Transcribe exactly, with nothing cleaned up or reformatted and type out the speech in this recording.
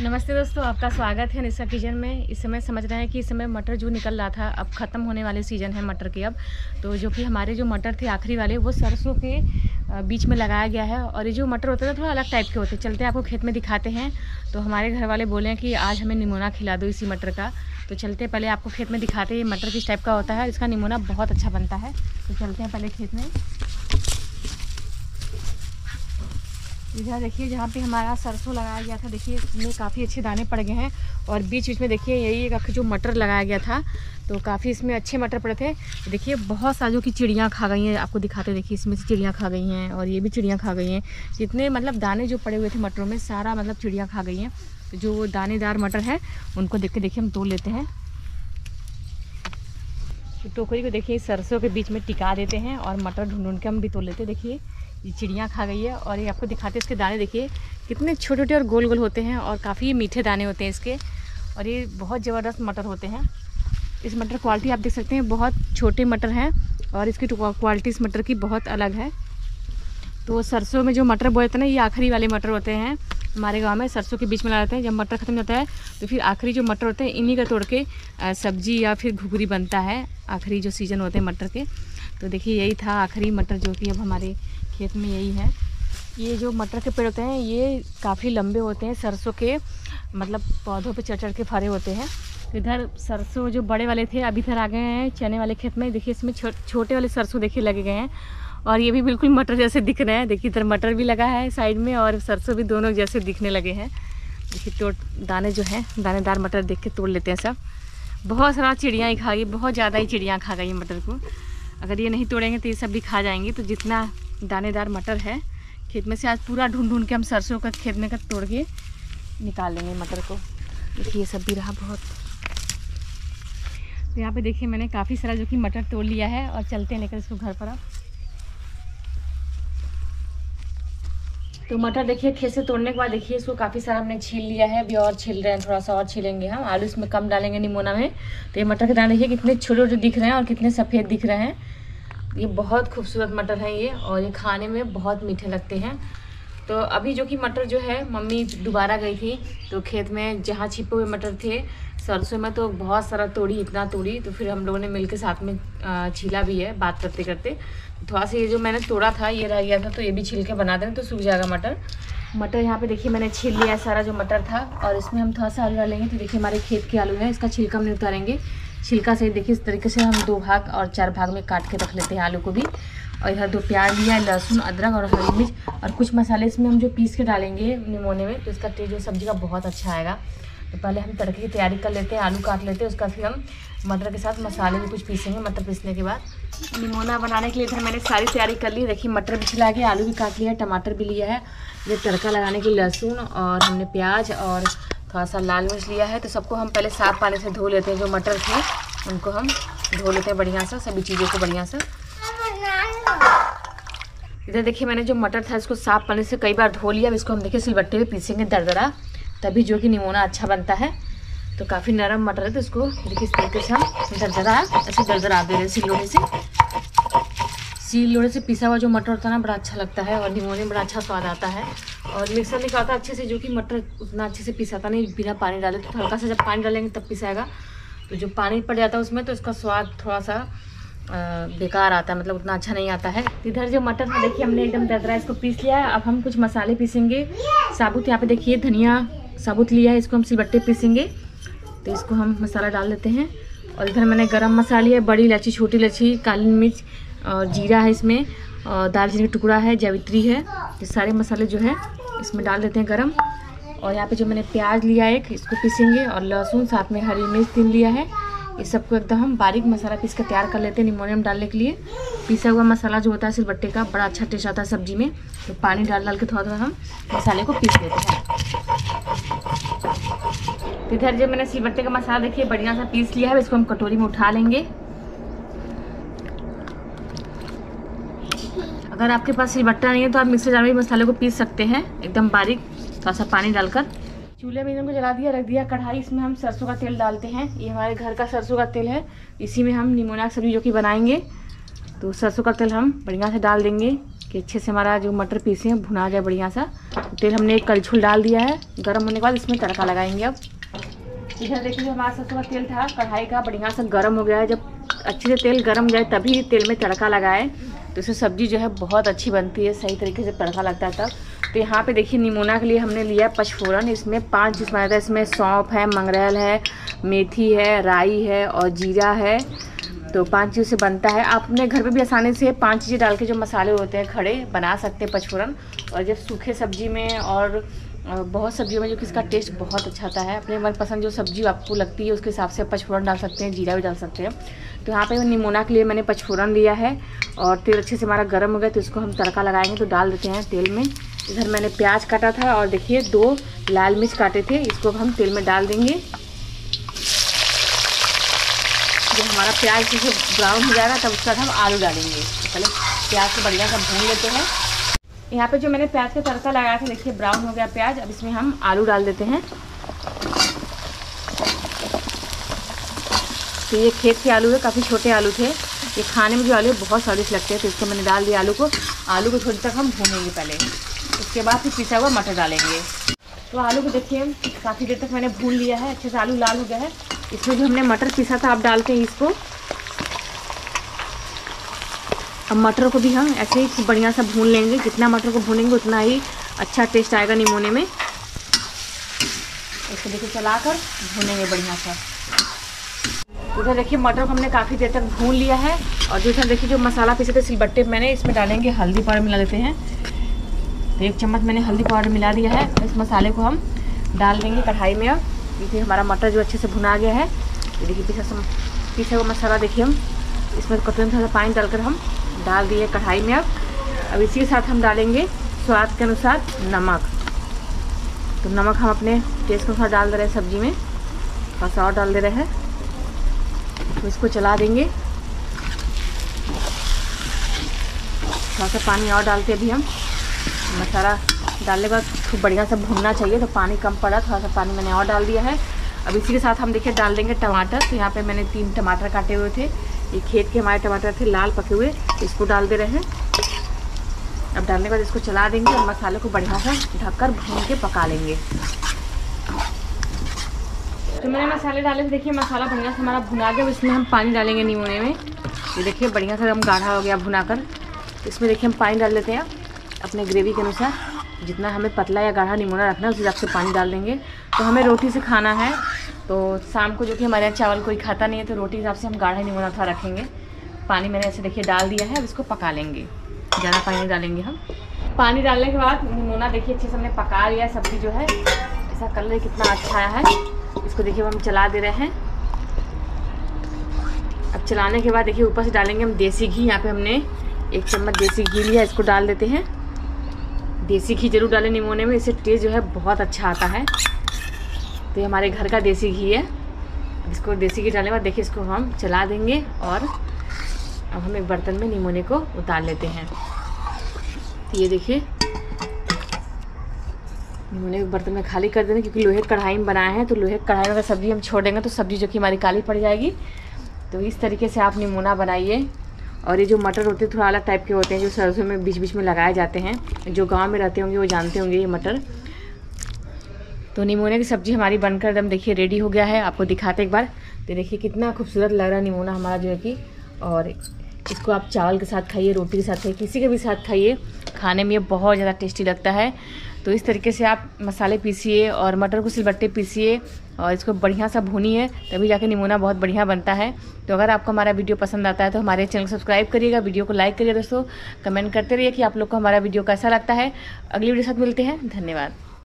नमस्ते दोस्तों, आपका स्वागत है निशा किचन में। इस समय समझ रहे हैं कि इस समय मटर जो निकल रहा था अब ख़त्म होने वाले सीज़न है मटर के। अब तो जो कि हमारे जो मटर थे आखिरी वाले वो सरसों के बीच में लगाया गया है। और ये जो मटर होते हैं थोड़ा अलग टाइप के होते हैं। चलते आपको खेत में दिखाते हैं। तो हमारे घर वाले बोले हैं कि आज हमें निमोना खिला दो इसी मटर का। तो चलते पहले आपको खेत में दिखाते हैं मटर किस टाइप का होता है। इसका निमोना बहुत अच्छा बनता है। तो चलते हैं पहले खेत में। इधर देखिए जहाँ पे हमारा सरसों लगाया गया था, देखिए इसमें काफ़ी अच्छे दाने पड़ गए हैं। और बीच बीच में देखिए यही एक जो मटर लगाया गया था तो काफ़ी इसमें अच्छे मटर पड़े थे। देखिए बहुत सारी जो कि चिड़ियाँ खा गई हैं, आपको दिखाते देखिए इसमें से चिड़ियाँ खा गई हैं और ये भी चिड़ियाँ खा गई हैं। जितने मतलब दाने जो पड़े हुए थे मटरों में सारा मतलब चिड़ियाँ खा गई हैं। तो जो दानेदार मटर है उनको देख के देखिए हम तोड़ लेते हैं। तो टोकरी को देखिए सरसों के बीच में टिका देते हैं और मटर ढूंढ ढूंढ के हम भी तोड़ लेते हैं। देखिए ये चिड़ियाँ खा गई है और ये आपको दिखाते हैं इसके दाने देखिए कितने छोटे छोटे और गोल गोल होते हैं और काफ़ी मीठे दाने होते हैं इसके। और ये बहुत ज़बरदस्त मटर होते हैं। इस मटर क्वालिटी आप देख सकते हैं, बहुत छोटे मटर हैं और इसकी क्वालिटी इस मटर की बहुत अलग है। तो सरसों में जो मटर बोए थे ना, ये आखिरी वाले मटर होते हैं। हमारे गांव में सरसों के बीच में लगाते हैं। जब मटर ख़त्म होता है तो फिर आखिरी जो मटर होते हैं इन्हीं का तोड़ के सब्जी या फिर घुघरी बनता है। आखिरी जो सीज़न होते हैं मटर के। तो देखिए यही था आखिरी मटर जो कि अब हमारे खेत में यही है। ये जो मटर के पेड़ होते हैं ये काफ़ी लंबे होते हैं। सरसों के मतलब पौधों पे चढ़ चढ़ के फरे होते हैं। तो इधर सरसों जो बड़े वाले थे अभी इधर आ गए हैं चने वाले खेत में। देखिए इसमें छो, छोटे वाले सरसों देखिए लगे गए हैं और ये भी बिल्कुल मटर जैसे दिख रहे हैं। देखिए इधर मटर भी लगा है साइड में और सरसों भी दोनों जैसे दिखने लगे हैं। देखिए तोड़ दाने जो हैं दानेदार मटर देख के तोड़ लेते हैं सब। बहुत सारा चिड़ियाँ ही खा गई, बहुत ज़्यादा ही चिड़ियाँ खा गई मटर को। अगर ये नहीं तोड़ेंगे तो ये सब भी खा जाएंगे। तो जितना दानेदार मटर है खेत में से आज पूरा ढूंढ ढूंढ के हम सरसों का खेत में का तोड़ के निकाल लेंगे मटर को। देखिए ये सब भी रहा बहुत। तो यहाँ पे देखिए मैंने काफ़ी सारा जो कि मटर तोड़ लिया है और चलते हैं लेकर इसको घर पर। अब तो मटर देखिए खेत से तोड़ने के बाद देखिए इसको काफ़ी सारा हमने छील लिया है। अभी और छील रहे हैं, थोड़ा सा और छीलेंगे हम। आलू इसमें कम डालेंगे निमोना में। तो ये मटर के दाने देखिए कितने छोटे छोटे दिख रहे हैं और कितने सफ़ेद दिख रहे हैं। ये बहुत खूबसूरत मटर है ये और ये खाने में बहुत मीठे लगते हैं। तो अभी जो कि मटर जो है मम्मी दोबारा गई थी तो खेत में जहाँ छिपे हुए मटर थे सरसों में तो बहुत सारा तोड़ी, इतना तोड़ी। तो फिर हम लोगों ने मिलकर साथ में छीला भी है बात करते करते। थोड़ा सा ये जो मैंने तोड़ा था ये रह गया था तो ये भी छील के बना दें तो सूख जाएगा मटर। मटर यहाँ पे देखिए मैंने छील लिया है सारा जो मटर था और इसमें हम थोड़ा सा आलू डालेंगे। तो देखिए हमारे खेत के आलू है, इसका छिलका हम नहीं उतारेंगे। छिलका से देखिए इस तरीके से हम दो भाग और चार भाग में काट के रख लेते हैं आलू को भी। और इधर दो प्याज लिया है, लहसुन, अदरक और हरी मिर्च और कुछ मसाले इसमें हम जो पीस के डालेंगे निमोने में। तो इसका टेस्ट जो सब्जी का बहुत अच्छा आएगा। तो पहले हम तड़के की तैयारी कर लेते हैं, आलू काट लेते हैं, उसका फिर हम मटर के साथ मसाले भी कुछ पीसेंगे। मटर पीसने के बाद निमोना बनाने के लिए इधर मैंने सारी तैयारी कर ली। देखिए मटर भी छिला के, आलू भी काट लिया है, टमाटर भी लिया है। ये तड़का लगाने के लिए लहसुन और हमने प्याज और थोड़ा सा लाल मिर्च लिया है। तो सबको हम पहले साफ पानी से धो लेते हैं। जो मटर थे उनको हम धो लेते हैं बढ़िया से, सभी चीज़ों को बढ़िया से। इधर देखिए मैंने जो मटर था इसको साफ पानी से कई बार धो लिया। अब इसको हम देखिए सिलबट्टे में पीसेंगे दरदरा, तभी जो कि निमोना अच्छा बनता है। तो काफ़ी नरम मटर है तो इसको देखिए इस तरीके से हम दरदरा ऐसे दरदरा दे रहे हैं सिलोड़े से। सिलोड़े से पिसा हुआ जो मटर होता है ना बड़ा अच्छा लगता है और निमोने में बड़ा अच्छा स्वाद आता है। और मिक्सर में क्या होता है अच्छे से जो कि मटर उतना अच्छे से पिसाता नहीं बिना पानी डाले। तो हल्का सा जब पानी डालेंगे तब पिसाएगा। तो जो पानी पड़ जाता है उसमें तो इसका स्वाद थोड़ा सा बेकार आता है, मतलब उतना अच्छा नहीं आता है। इधर जो मटर है देखिए हमने एकदम दरदरा इसको पीस लिया है। अब हम कुछ मसाले पीसेंगे साबुत। यहाँ पे देखिए धनिया साबुत लिया है, इसको हम सिलबट्टे पीसेंगे। तो इसको हम मसाला डाल देते हैं। और इधर मैंने गरम मसाले है, बड़ी इलायची, छोटी इलायची, काली मिर्च और जीरा है इसमें, और दालचीनी का टुकड़ा है, जावित्री है। ये सारे मसाले जो है इसमें डाल देते हैं गरम। और यहाँ पे जो मैंने प्याज लिया है एक, इसको पीसेंगे और लहसुन, साथ में हरी मिर्च तीन लिया है। ये सबको एकदम हम बारीक मसाला पीस कर तैयार कर लेते हैं निमोनियम डालने के लिए। पीसा हुआ मसाला जो होता है सिलबट्टे का बड़ा अच्छा टेस्ट आता है सब्जी में। तो पानी डाल डाल के थोड़ा थोड़ा हम मसाले को पीस लेते हैं। इधर जो मैंने सिलबट्टे का मसाला देखिए बढ़िया सा पीस लिया है, इसको हम कटोरी में उठा लेंगे। अगर आपके पास सिलबट्टा नहीं है तो आप मिक्सर जार में मसाले को पीस सकते हैं एकदम बारीक, थोड़ा सा पानी डालकर। चूल्हे में इनको जला दिया, रख दिया कढ़ाई। इसमें हम सरसों का तेल डालते हैं। ये हमारे घर का सरसों का तेल है, इसी में हम निमोना सब्जी जो कि बनाएंगे। तो सरसों का तेल हम बढ़िया से डाल देंगे कि अच्छे से हमारा जो मटर पीसे हैं भुना जाए बढ़िया सा। तेल हमने एक कलछुल डाल दिया है, गर्म होने के बाद इसमें तड़का लगाएंगे। अब इधर देखिए हमारा सरसों का तेल था कढ़ाई का बढ़िया सा गर्म हो गया है। जब अच्छे से तेल गर्म जाए तभी तेल में तड़का लगाए तो इससे सब्ज़ी जो है बहुत अच्छी बनती है, सही तरीके से तड़का लगता है तब। तो यहाँ पे देखिए निमोना के लिए हमने लिया पचफोरन। इसमें पांच चीज़ बनाया था। इसमें सौंफ है, मंगरेल है, मेथी है, राई है और जीरा है। तो पांच चीज़ से बनता है। आप अपने घर पे भी आसानी से पांच चीज़ें डाल के जो मसाले होते हैं खड़े बना सकते हैं पचफोरन। और जब सूखे सब्जी में और बहुत सब्जियों में जो कि इसका टेस्ट बहुत अच्छा आता है। अपने मनपसंद जो सब्जी आपको लगती है उसके हिसाब से पचफोरन डाल सकते हैं, जीरा भी डाल सकते हैं। तो यहाँ पे निमोना के लिए मैंने पचफोरन लिया है और तेल अच्छे से हमारा गर्म हो गया तो इसको हम तड़का लगाएंगे। तो डाल देते हैं तेल में। इधर मैंने प्याज काटा था और देखिए दो लाल मिर्च काटे थे, इसको हम तेल में डाल देंगे। जब हमारा प्याज जैसे ब्राउन हो जाएगा तब उसके बाद हम आलू डालेंगे। तो पहले प्याज को बढ़िया सा भून लेते हैं। यहाँ पे जो मैंने प्याज का तड़का लगाया था देखिए ब्राउन हो गया प्याज। अब इसमें हम आलू डाल देते हैं। तो ये खेत के आलू है, काफ़ी छोटे आलू थे। ये खाने में जो आलू बहुत स्वादिष्ट लगते हैं। तो इसको मैंने डाल दिया आलू को। आलू को थोड़ी तक हम भूनेंगे पहले, उसके बाद फिर पिसा हुआ मटर डालेंगे। तो आलू को देखिए काफ़ी देर तक मैंने भून लिया है, अच्छे से आलू लाल हो गया है। इसमें जो हमने मटर पिसा था आप डालते हैं इसको। अब मटर को भी हम ऐसे ही खूब बढ़िया सा भून लेंगे। जितना मटर को भूनेंगे उतना ही अच्छा टेस्ट आएगा निमोने में। इसको देखिए चलाकर भूनेंगे बढ़िया सा। उधर देखिए मटर को हमने काफ़ी देर तक भून लिया है। और जो इधर देखिए जो मसाला पीसे थे सिलबट्टे मैंने, इसमें डालेंगे हल्दी पाउडर मिला देते हैं। तो एक चम्मच मैंने हल्दी पाउडर मिला दिया है। इस मसाले को हम डाल देंगे कढ़ाई में। अब देखिए हमारा मटर जो अच्छे से भुना गया है। ये देखिए पीछे पीछे हुआ मसाला देखिए हम इसमें कटोरी में थोड़ा सा पानी डालकर हम डाल दिए कढ़ाई में। अब अब इसी के साथ हम डालेंगे स्वाद के अनुसार नमक। तो नमक हम अपने टेस्ट के अनुसार डाल दे रहे हैं सब्जी में, थोड़ा सा और डाल दे रहे हैं। तो इसको चला देंगे। थोड़ा सा पानी और डालते अभी हम। मसाला डालने के बाद खूब बढ़िया से भूनना चाहिए, तो पानी कम पड़ा, थोड़ा सा पानी मैंने और डाल दिया है। अब इसी के साथ हम देखिए डाल देंगे टमाटर। तो यहाँ पे मैंने तीन टमाटर काटे हुए थे, ये खेत के हमारे टमाटर थे लाल पके हुए, इसको डाल दे रहे हैं। अब डालने के बाद इसको चला देंगे और मसाले को बढ़िया से ढककर भून के पका लेंगे। तो मैंने मसाले डाले थे, देखिए मसाला बढ़िया से हमारा भुना गया। इसमें हम पानी डालेंगे निमोने में। ये देखिए बढ़िया से हम गाढ़ा हो गया भुनाकर। इसमें देखिए हम पानी डाल लेते हैं अपने ग्रेवी के अनुसार। जितना हमें पतला या गाढ़ा निमोना रखना है उस हिसाब से पानी डाल देंगे। तो हमें रोटी से खाना है, तो शाम को जो कि हमारे यहाँ चावल कोई खाता नहीं है, तो रोटी हिसाब से हम गाढ़ा निमोना थोड़ा रखेंगे। पानी मैंने ऐसे देखिए डाल दिया है। अब इसको पका लेंगे, ज़्यादा पानी डालेंगे हम। पानी डालने के बाद निमोना देखिए अच्छे से हमने पका लिया। सब्ज़ी जो है ऐसा कलर कितना अच्छा आया है। इसको देखिए हम चला दे रहे हैं। अब चलाने के बाद देखिए ऊपर से डालेंगे हम देसी घी। यहाँ पे हमने एक चम्मच देसी घी लिया, इसको डाल देते हैं। देसी घी जरूर डालें निमोने में, इससे टेस्ट जो है बहुत अच्छा आता है। तो ये हमारे घर का देसी घी है। अब इसको देसी घी डालने के बाद देखिए इसको हम चला देंगे। और अब हम एक बर्तन में निमोने को उतार लेते हैं। तो ये देखिए निमोने एक बर्तन में खाली कर देंगे, क्योंकि लोहे कढ़ाई में बनाए हैं। तो लोहे कढ़ाई में अगर सब्ज़ी हम छोड़ देंगे तो सब्ज़ी जो कि हमारी काली पड़ जाएगी। तो इस तरीके से आप निमोना बनाइए। और ये जो मटर होते हैं थोड़ा अलग टाइप के होते हैं, जो सरसों में बीच बीच में लगाए जाते हैं। जो गांव में रहते होंगे वो जानते होंगे ये मटर। तो निमोने की सब्ज़ी हमारी बनकर एकदम देखिए रेडी हो गया है। आपको दिखाते एक बार। तो देखिए कितना खूबसूरत लग रहा है निमोना हमारा जो है कि। और इसको आप चावल के साथ खाइए, रोटी के साथ खाइए, किसी के भी साथ खाइए, खाने में ये बहुत ज़्यादा टेस्टी लगता है। तो इस तरीके से आप मसाले पीसिए और मटर को सिलबट्टे पीसिए और इसको बढ़िया सा भूनिए, तभी जाके निमोना बहुत बढ़िया बनता है। तो अगर आपको हमारा वीडियो पसंद आता है तो हमारे चैनल को सब्सक्राइब करिएगा, वीडियो को लाइक करिए दोस्तों, कमेंट करते रहिए कि आप लोग को हमारा वीडियो कैसा लगता है। अगली वीडियो के साथ मिलते हैं, धन्यवाद।